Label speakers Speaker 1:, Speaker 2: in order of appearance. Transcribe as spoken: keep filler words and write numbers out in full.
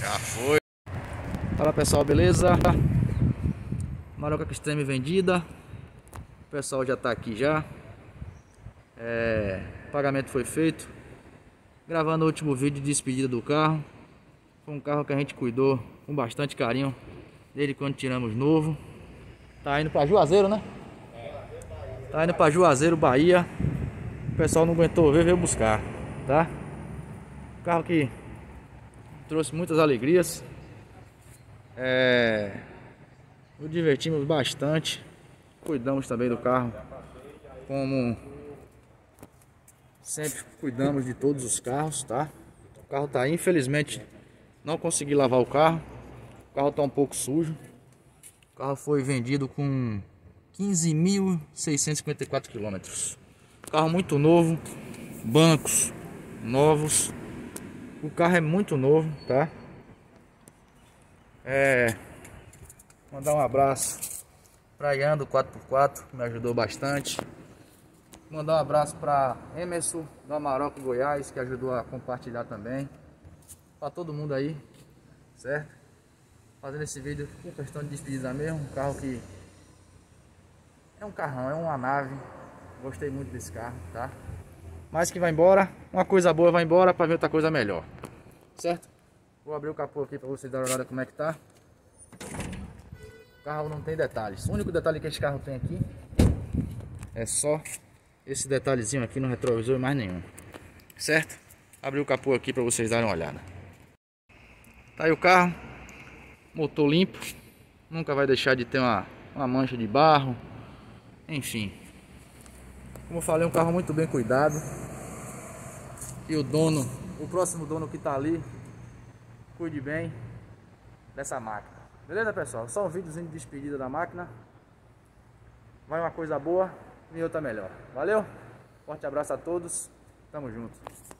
Speaker 1: Já foi.
Speaker 2: Fala pessoal, beleza? Maroca Extreme vendida. O pessoal já tá aqui já. É, o pagamento foi feito. Gravando o último vídeo de despedida do carro. Foi um carro que a gente cuidou com bastante carinho desde quando tiramos novo. Tá indo pra Juazeiro, né? Tá indo pra Juazeiro, Bahia. O pessoal não aguentou ver, veio buscar, tá? Carro que trouxe muitas alegrias. É, nos divertimos bastante. Cuidamos também do carro, como sempre cuidamos de todos os carros, tá? O carro tá aí, infelizmente não consegui lavar o carro. O carro tá um pouco sujo. O carro foi vendido com quinze mil seiscentos e cinquenta e quatro quilômetros. Carro muito novo, bancos novos. O carro é muito novo, tá? É, mandar um abraço para Ian do quatro por quatro, que me ajudou bastante. Mandar um abraço para Emerson do Amarok, Goiás, que ajudou a compartilhar também. Para todo mundo aí, certo? Fazendo esse vídeo com questão de despedida mesmo. Um carro que é um carrão, é uma nave. Gostei muito desse carro, tá? Mas que vai embora, uma coisa boa vai embora para ver outra coisa melhor, certo? Vou abrir o capô aqui para vocês darem uma olhada como é que tá. O carro não tem detalhes. O único detalhe que esse carro tem aqui é só esse detalhezinho aqui no retrovisor e mais nenhum, certo? Abrir o capô aqui para vocês darem uma olhada. Tá aí o carro, motor limpo, nunca vai deixar de ter uma, uma mancha de barro, enfim. Como eu falei, um carro muito bem cuidado. E o dono, o próximo dono que tá ali, cuide bem dessa máquina. Beleza, pessoal? Só um videozinho de despedida da máquina. Vai uma coisa boa e outra melhor. Valeu? Forte abraço a todos. Tamo junto.